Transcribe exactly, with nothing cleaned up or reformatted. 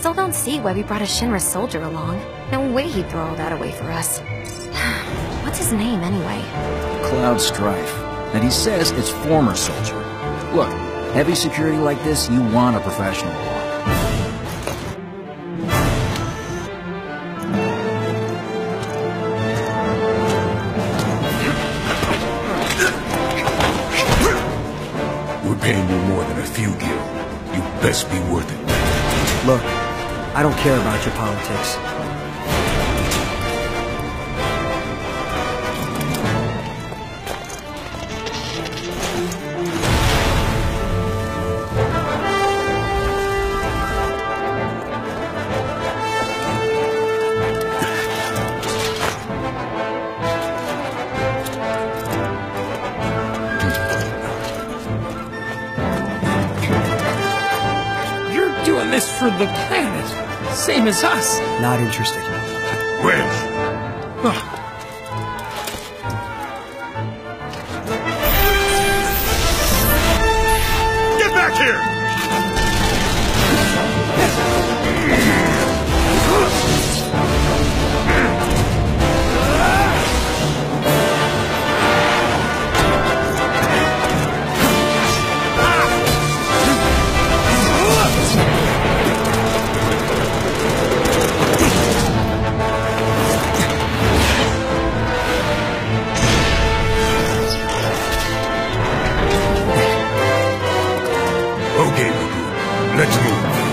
still don't see why we brought a Shinra soldier along. No way he'd throw all that away for us. What's his name, anyway? Cloud Strife. And he says it's former soldier. Look, heavy security like this, you want a professional one. We're paying you more than a few gil. You best be worth it. Look, I don't care about your politics. This for the planet, same as us. Not interested. Wedge! Get back here! Okay, Goku. Let's move.